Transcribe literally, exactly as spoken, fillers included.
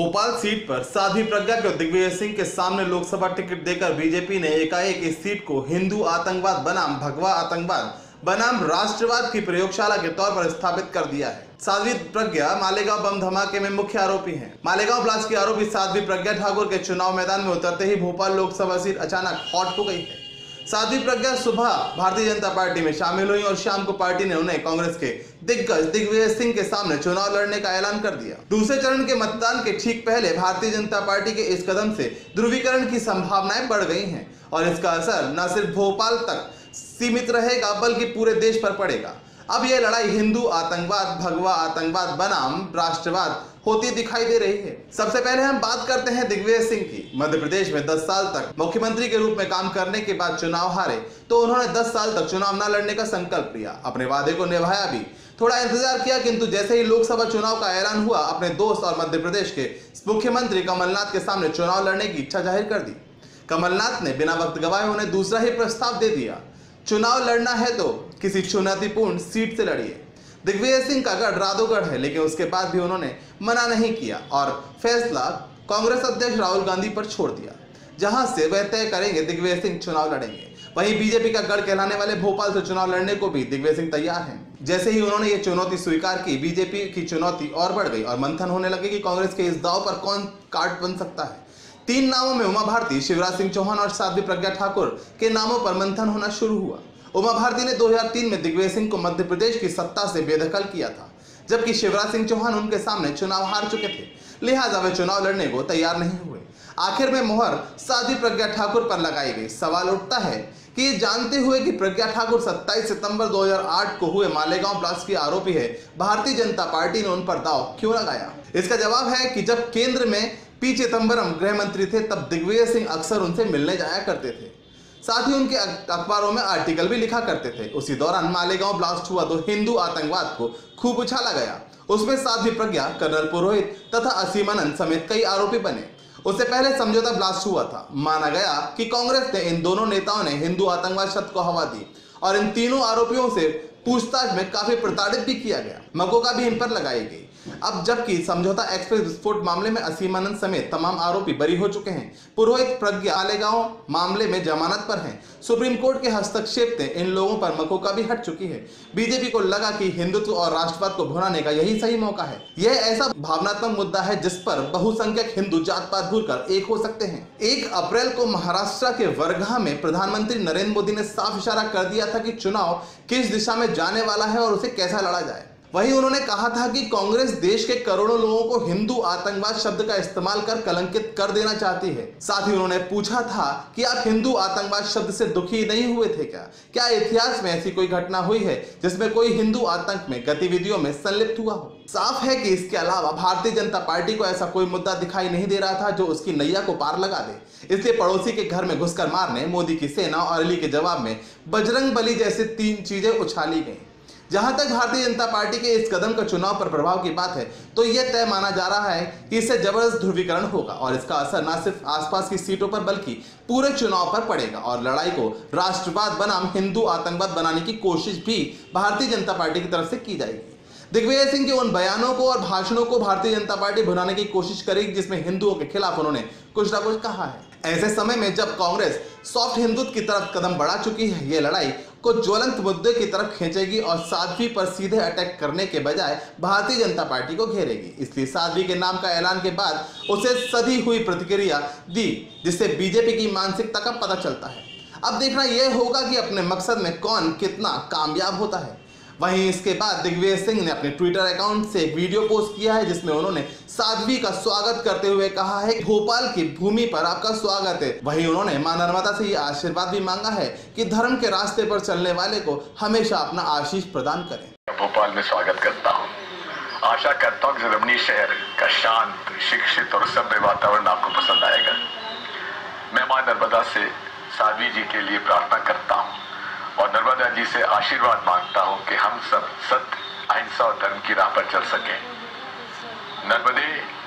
Bhopal seat पर साध्वी प्रज्ञा को दिग्विजय सिंह के सामने लोकसभा टिकट देकर बीजेपी ने एकाएक इस सीट को हिंदू आतंकवाद बनाम भगवा आतंकवाद बनाम राष्ट्रवाद की प्रयोगशाला के तौर पर स्थापित कर दिया है। साध्वी प्रज्ञा मालेगांव बम धमाके में मुख्य आरोपी हैं। मालेगांव ब्लास्ट की आरोपी साध्वी प्रज्ञा ठाकुर के चुनाव मैदान में उतरते ही भोपाल लोकसभा सीट अचानक हॉट हो गई है। साध्वी प्रज्ञा सुबह भारतीय जनता पार्टी में शामिल हुई और शाम को पार्टी ने उन्हें कांग्रेस के दिग्गज दिग्विजय सिंह के सामने चुनाव लड़ने का ऐलान कर दिया। दूसरे चरण के मतदान के ठीक पहले भारतीय जनता पार्टी के इस कदम से ध्रुवीकरण की संभावनाएं बढ़ गई हैं और इसका असर न सिर्फ भोपाल तक सीमित रहेगा बल्कि पूरे देश पर पड़ेगा। अब यह लड़ाई हिंदू आतंकवाद भगवा आतंकवाद बनाम राष्ट्रवाद होती दिखाई दे रही है। सबसे पहले हम बात करते हैं दिग्विजय सिंह की। मध्य प्रदेश में दस साल तक मुख्यमंत्री के रूप में काम करने के बाद चुनाव हारे तो उन्होंने दस साल तक चुनाव न लड़ने का संकल्प लिया। अपने वादे को निभाया भी, थोड़ा इंतजार किया, किंतु जैसे ही लोकसभा चुनाव का ऐलान हुआ अपने दोस्त और मध्य प्रदेश के मुख्यमंत्री कमलनाथ के सामने चुनाव लड़ने की इच्छा जाहिर कर दी। कमलनाथ ने बिना वक्त गवाए उन्हें दूसरा ही प्रस्ताव दे दिया, चुनाव लड़ना है तो किसी चुनौतीपूर्ण सीट से लड़िए। दिग्विजय सिंह का गढ़ राधोगढ़ है, लेकिन उसके बाद भी उन्होंने मना नहीं किया और फैसला कांग्रेस अध्यक्ष राहुल गांधी पर छोड़ दिया, जहां से वह तय करेंगे दिग्विजय सिंह चुनाव लड़ेंगे। वहीं बीजेपी का गढ़ कहलाने वाले भोपाल से चुनाव लड़ने को भी दिग्विजय सिंह तैयार हैं। जैसे ही उन्होंने ये चुनौती स्वीकार की, बीजेपी की चुनौती और बढ़ गई और मंथन होने लगे कि कांग्रेस के इस दांव पर कौन कार्ड बन सकता है। तीन नामों में उमा भारती, शिवराज सिंह चौहान और साध्वी प्रज्ञा ठाकुर के नामों पर मंथन होना शुरू हुआ। उमा भारती ने दो हज़ार तीन में दिग्विजय सिंह को मध्य प्रदेश की सत्ता से बेदखल किया था, जबकि शिवराज सिंह चौहान उनके सामने चुनाव हार चुके थे, लिहाजा वे चुनाव लड़ने को तैयार नहीं हुए। आखिर में मोहर साध्वी प्रज्ञा ठाकुर पर लगाई गई। सवाल उठता है कि ये जानते हुए कि प्रज्ञा ठाकुर सत्ताईस सितंबर दो हज़ार आठ को हुए मालेगांव ब्लास्ट की आरोपी है, भारतीय जनता पार्टी ने उन पर दांव क्यों लगाया? इसका जवाब है कि जब केंद्र में पी चिदंबरम गृह मंत्री थे तब दिग्विजय सिंह अक्सर उनसे मिलने जाया करते थे, साथ ही उनके अखबारों में आर्टिकल भी लिखा करते थे। उसी दौरान मालेगांव ब्लास्ट हुआ तो हिंदू आतंकवाद को खूब उछाला गया। उसमें साध्वी प्रज्ञा, कर्नल पुरोहित तथा असीमानंद समेत कई आरोपी बने। उससे पहले समझौता ब्लास्ट हुआ था। माना गया कि कांग्रेस ने इन दोनों नेताओं ने हिंदू आतंकवाद शब्द को हवा दी और इन तीनों आरोपियों से पूछताछ में काफी प्रताड़ित भी किया गया। मकोका भी इन पर लगाई गई। अब जबकि समझौता एक्सप्रेस विस्फोट मामले में असीमानंद समेत तमाम आरोपी बरी हो चुके हैं, पुरोहित प्रज्ञा मालेगांव मामले में जमानत पर हैं। सुप्रीम कोर्ट के हस्तक्षेप से इन लोगों पर मकोका भी हट चुकी है। बीजेपी को लगा कि हिंदुत्व और राष्ट्रवाद को भुनाने का यही सही मौका है। यह ऐसा भावनात्मक मुद्दा है जिस पर बहुसंख्यक हिंदू जात पात भूलकर एक हो सकते हैं। एक अप्रैल को महाराष्ट्र के वर्धा में प्रधानमंत्री नरेंद्र मोदी ने साफ इशारा कर दिया था कि चुनाव किस दिशा में जाने वाला है और उसे कैसा लड़ा जाए। वहीं उन्होंने कहा था कि कांग्रेस देश के करोड़ों लोगों को हिंदू आतंकवाद शब्द का इस्तेमाल कर कलंकित कर देना चाहती है। साथ ही उन्होंने पूछा था कि आप हिंदू आतंकवाद शब्द से दुखी नहीं हुए थे क्या? क्या इतिहास में ऐसी कोई घटना हुई है जिसमें कोई हिंदू आतंक में गतिविधियों में संलिप्त हुआ हो? साफ है कि इसके अलावा भारतीय जनता पार्टी को ऐसा कोई मुद्दा दिखाई नहीं दे रहा था जो उसकी नैया को पार लगा दे। इसलिए पड़ोसी के घर में घुसकर मारने, मोदी की सेना और अली के जवाब में बजरंग बली जैसी तीन चीजें उछाली गई। जहां तक भारतीय जनता पार्टी के इस कदम का चुनाव पर प्रभाव की बात है तो यह तय माना जा रहा है कि इससे जबरदस्त ध्रुवीकरण होगा और इसका असर न सिर्फ आसपास की सीटों पर बल्कि पूरे चुनाव पर पड़ेगा और लड़ाई को राष्ट्रवाद बनाम हिंदू आतंकवाद बनाने की कोशिश भी भारतीय जनता पार्टी की तरफ से की जाएगी। दिग्विजय सिंह के उन बयानों को और भाषणों को भारतीय जनता पार्टी भुनाने की कोशिश करेगी जिसमें हिंदुओं के खिलाफ उन्होंने कुछ ना कुछ कहा है। ऐसे समय में जब कांग्रेस सॉफ्ट हिंदुत्व की तरफ कदम बढ़ा चुकी है, ये लड़ाई को ज्वलंत मुद्दे की तरफ खींचेगी और साध्वी पर सीधे अटैक करने के बजाय भारतीय जनता पार्टी को घेरेगी। इसलिए साध्वी के नाम का ऐलान के बाद उसे सधी हुई प्रतिक्रिया दी, जिससे बीजेपी की मानसिकता का पता चलता है। अब देखना यह होगा कि अपने मकसद में कौन कितना कामयाब होता है। वहीं इसके बाद दिग्विजय सिंह ने अपने ट्विटर अकाउंट से एक वीडियो पोस्ट किया है जिसमें उन्होंने साध्वी का स्वागत करते हुए कहा है कि भोपाल की भूमि पर आपका स्वागत है। वहीं उन्होंने मां नर्मदा से ये आशीर्वाद भी मांगा है कि धर्म के रास्ते पर चलने वाले को हमेशा अपना आशीष प्रदान करें। भोपाल में स्वागत करता हूँ। आशा करता हूँ कि रमणीय शहर का शांत, शिक्षित और सभ्य वातावरण आपको पसंद आएगा। मैं मां नर्मदा से साध्वी जी के लिए प्रार्थना करता हूँ और नर्मदा जी से आशीर्वाद मांगता हूं कि हम सब सत्य, अहिंसा और धर्म की राह पर चल सकें। नर्मदे